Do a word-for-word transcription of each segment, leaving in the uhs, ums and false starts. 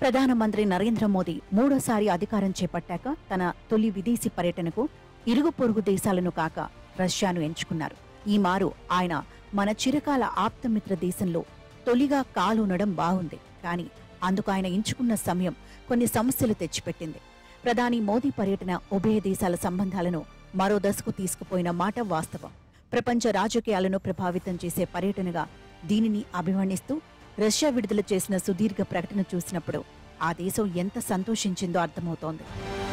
ప్రధానమంత్రి నరేంద్ర మోదీ మూడోసారి అధికారం చేపట్టాక తన తొలి విదేశీ పర్యటనకు ఇరుగు పొరుగు దేశాలను కాక రష్యాను ఎంచుకున్నారు. ఈ మారు ఆయన మన చిరకాల ఆప్తమిత్ర దేశంలో తొలిగా కాలునడం బాగుంది. కానీ అందుకు ఆయన ఎంచుకున్న సమయం కొన్ని సమస్యలు తెచ్చిపెట్టింది. ప్రధాని మోదీ పర్యటన ఉభయ దేశాల సంబంధాలను మరో దశకు తీసుకుపోయిన మాట వాస్తవం. ప్రపంచ రాజకీయాలను ప్రభావితం చేసే పర్యటనగా దీనిని అభివర్ణిస్తూ రష్యా విడుదల చేసిన సుదీర్ఘ ప్రకటన చూసినప్పుడు ఆ దేశం ఎంత సంతోషించిందో అర్థమవుతోంది.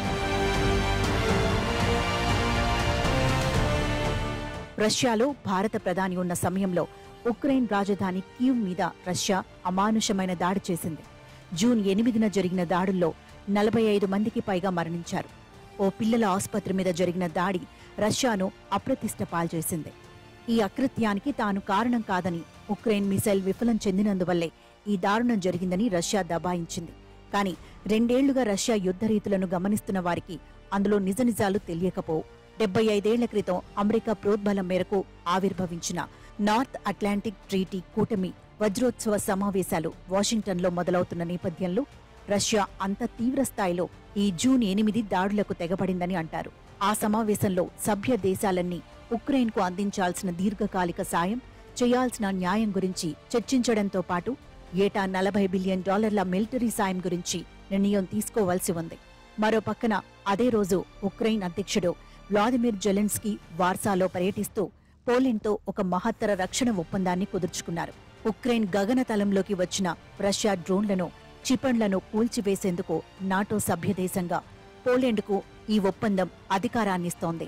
రష్యాలో భారత ప్రధాని ఉన్న సమయంలో ఉక్రెయిన్ రాజధాని కీవ్ మీద రష్యా అమానుషమైన దాడి చేసింది. జూన్ ఎనిమిదిన జరిగిన దాడుల్లో నలభై ఐదు మందికి పైగా మరణించారు. ఓ పిల్లల ఆసుపత్రి మీద జరిగిన దాడి రష్యాను అప్రతిష్ట పాల్చేసింది. ఈ అకృత్యానికి తాను కారణం కాదని, ఉక్రెయిన్ మిసైల్ విఫలం చెందినందువల్లే ఈ దారుణం జరిగిందని రష్యా దబాయించింది. కానీ రెండేళ్లుగా రష్యా యుద్ధ రీతులను గమనిస్తున్న వారికి అందులో నిజ నిజాలు తెలియకపోవు. డెబ్బై ఐదేళ్ల క్రితం అమెరికా ప్రోద్బలం మేరకు ఆవిర్భవించిన నార్త్ అట్లాంటిక్ ట్రీటీ కూటమి వజ్రోత్సవ సమావేశాలు వాషింగ్టన్లో మొదలవుతున్న నేపథ్యంలో రష్యా అంత తీవ్ర స్థాయిలో ఈ జూన్ ఎనిమిది దాడులకు తెగబడిందని అంటారు. ఆ సమావేశంలో సభ్య దేశాలన్నీ ఉక్రెయిన్కు అందించాల్సిన దీర్ఘకాలిక సాయం, చేయాల్సిన న్యాయం గురించి చర్చించడంతో పాటు ఏటా నలభై బిలియన్ డాలర్ల మిలిటరీ సాయం గురించి నిర్ణయం తీసుకోవాల్సి ఉంది. మరో పక్కన అదే రోజు ఉక్రెయిన్ అధ్యక్షుడు వ్లాదిమిర్ జెలెన్స్కీ వార్సాలో పర్యటిస్తూ పోలెండ్తో ఒక మహత్తర రక్షణ ఒప్పందాన్ని కుదుర్చుకున్నారు. ఉక్రెయిన్ గగనతలంలోకి వచ్చిన రష్యా డ్రోన్లను, క్షిపణులను కూల్చివేసేందుకు నాటో సభ్యదేశంగా పోలెండ్కు ఈ ఒప్పందం అధికారాన్నిస్తోంది.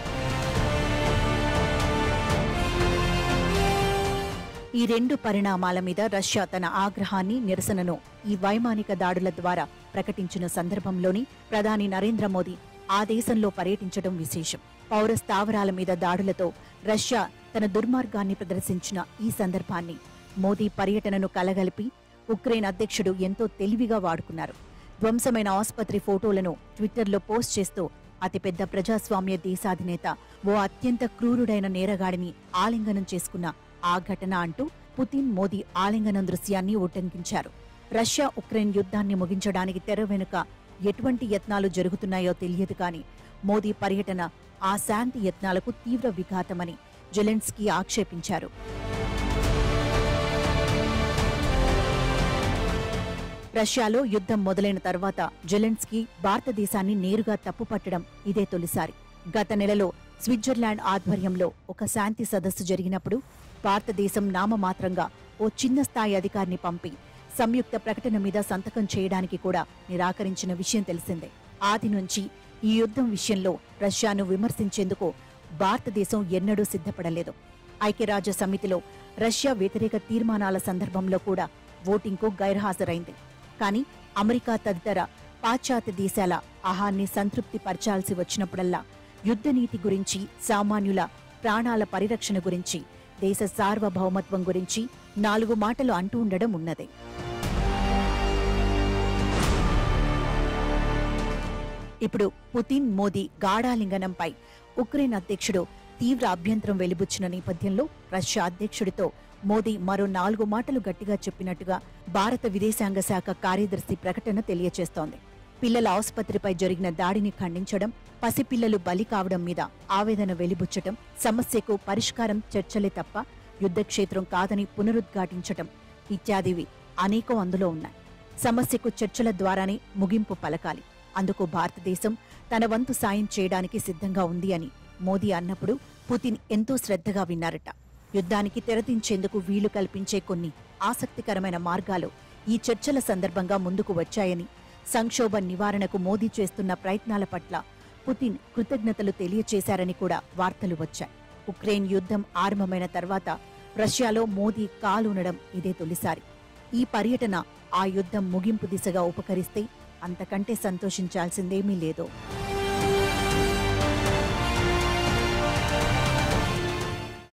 ఈ రెండు పరిణామాల మీద రష్యా తన ఆగ్రహాన్ని, నిరసనను ఈ వైమానిక దాడుల ద్వారా ప్రకటించిన సందర్భంలోని ప్రధాని నరేంద్ర మోదీ ఆ దేశంలో పర్యటించడం విశేషం. పౌర స్థావరాల మీద దాడులతో రష్యా తన దుర్మార్గాన్ని ప్రదర్శించిన ఈ సందర్భాన్ని మోదీ పర్యటనను కలగలిపి ఉక్రెయిన్ అధ్యక్షుడు ఎంతో తెలివిగా వాడుకున్నారు. ధ్వంసమైన ఆసుపత్రి ఫోటోలను ట్విట్టర్లో పోస్ట్ చేస్తూ అతిపెద్ద ప్రజాస్వామ్య దేశాధినేత ఓ అత్యంత క్రూరుడైన నేరగాడిని ఆలింగనం చేసుకున్న ఆ ఘటన అంటూ పుతిన్, మోదీ ఆలింగనం దృశ్యాన్ని ఉటంకించారు. రష్యా ఉక్రెయిన్ యుద్ధాన్ని ముగించడానికి తెర వెనుక ఎటువంటి యత్నాలు జరుగుతున్నాయో తెలియదు కానీ మోదీ పర్యటన ఆ శాంతి యత్నాలకు తీవ్ర విఘాతమని జెలెన్స్కీ ఆక్షేపించారు. రష్యాలో యుద్ధం మొదలైన తర్వాత జెలెన్స్కీ భారతదేశాన్ని నేరుగా తప్పుపట్టడం ఇదే తొలిసారి. గత నెలలో స్విట్జర్లాండ్ ఆధ్వర్యంలో ఒక శాంతి సదస్సు జరిగినప్పుడు భారతదేశం నామమాత్రంగా ఓ చిన్న స్థాయి అధికారిని పంపి సంయుక్త ప్రకటన మీద సంతకం చేయడానికి కూడా నిరాకరించిన విషయం తెలిసిందే. ఆది నుంచి ఈ యుద్ధం విషయంలో రష్యాను విమర్శించేందుకు భారతదేశం ఎన్నడూ సిద్ధపడలేదు. ఐక్యరాజ్య సమితిలో రష్యా వ్యతిరేక తీర్మానాల సందర్భంలో కూడా ఓటింగ్కు గైర్హాజరైంది. కానీ అమెరికా తదితర పాశ్చాత్య దేశాల ఆహాన్ని సంతృప్తి పరచాల్సి వచ్చినప్పుడల్లా యుద్ధనీతి గురించి, సామాన్యుల ప్రాణాల పరిరక్షణ గురించి, దేశ సార్వభౌమత్వం గురించి నాలుగు మాటలు అంటూ ఉండడం ఉన్నదే. ఇప్పుడు పుతిన్, మోదీ గాఢాలింగనంపై ఉక్రెయిన్ అధ్యక్షుడు తీవ్ర అభ్యంతరం వెలిబుచ్చిన నేపథ్యంలో రష్యా అధ్యక్షుడితో మోదీ మరో నాలుగు మాటలు గట్టిగా చెప్పినట్టుగా భారత విదేశాంగ శాఖ కార్యదర్శి ప్రకటన తెలియచేస్తోంది. పిల్లల ఆసుపత్రిపై జరిగిన దాడిని ఖండించడం, పసిపిల్లలు బలి కావడం మీద ఆవేదన వెలిబుచ్చటం, సమస్యకు పరిష్కారం చర్చలే తప్ప యుద్ధక్షేత్రం కాదని పునరుద్ఘాటించటం ఇత్యాదివి అనేకం అందులో ఉన్నాయి. సమస్యకు చర్చల ద్వారానే ముగింపు పలకాలి. అందుకు భారతదేశం తన వంతు సాయం చేయడానికి సిద్ధంగా ఉంది అని మోదీ అన్నప్పుడు పుతిన్ ఎంతో శ్రద్ధగా విన్నారట. యుద్ధానికి తెరదించేందుకు వీలు కల్పించే కొన్ని ఆసక్తికరమైన మార్గాలు ఈ చర్చల సందర్భంగా ముందుకు వచ్చాయని, సంక్షోభ నివారణకు మోదీ చేస్తున్న ప్రయత్నాల పట్ల పుతిన్ కృతజ్ఞతలు తెలియచేశారని కూడా వార్తలు వచ్చాయి. ఉక్రెయిన్ యుద్ధం ఆరంభమైన తర్వాత రష్యాలో మోదీ కాలునడం ఇదే తొలిసారి. ఈ పర్యటన ఆ యుద్ధం ముగింపు దిశగా ఉపకరిస్తే అంతకంటే సంతోషించాల్సిందేమీ లేదు.